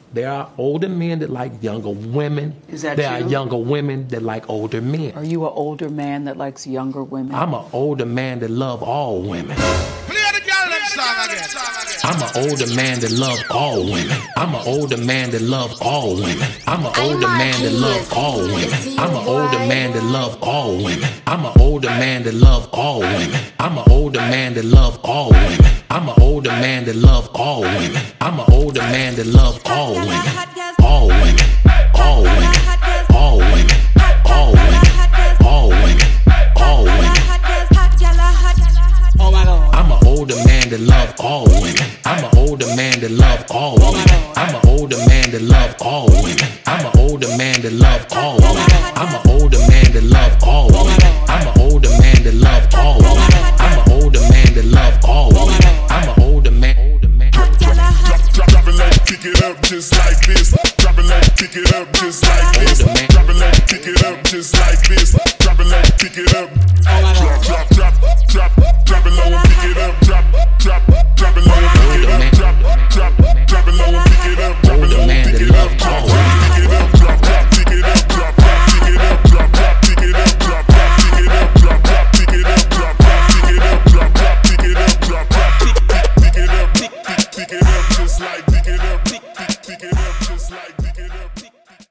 There are older men that like younger women. Is that There you? are younger women that like older men. Are you an older man that likes younger women? I'm an older man that love all women. I'm an older man that love all women. I'm an older man that love all women. I'm an older man that love all women. I'm an older man that love all women. I'm an older man that love all women. I'm an older man that love all women. I'm an older man that love all women. I'm an older man that love all women. All women. All women. All women. All women. All women. All women. Oh my God. I'm an older man that love all women. I'm an older man that love all women. I'm an older man that love all women. I'm an older man that love all women. I'm an older man that love all women. I'm an older man that love all women. I'm an older man that love all women. I'm an older man. Drop it low, pick it up just like this. Drop it low, pick it up just like this. Drop it low, pick it up just like this. Drop it low, pick it up.